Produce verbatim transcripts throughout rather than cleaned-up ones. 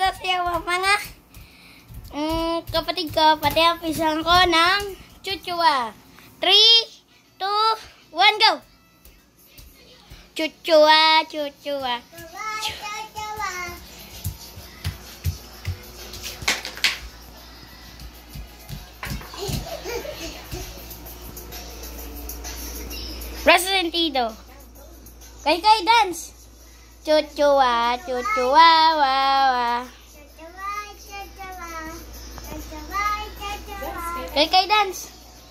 sayaw mga mm, kapatid ko, pati ang pisang ko ng chuchua. three, two, one, go! Chuchua, chuchua. Resentido. Kay kay dance. Chuchua, chuchua, wa wa. Kay kay dance.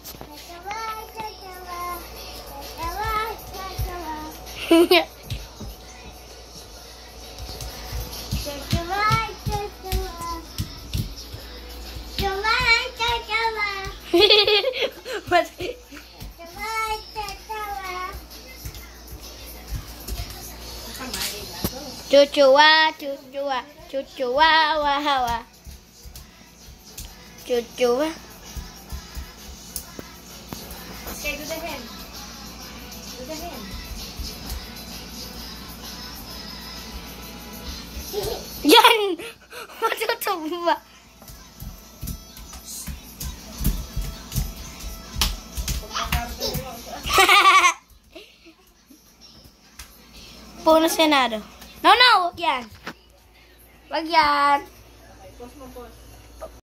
Chuchua, chuchua, chuchua, wa wa. Chuchua. Okay, do the hand. Do the hand. Yan! Matutuwa. Puno Senado. No, no! Wag yan. Wag yan. Pause mo, pause.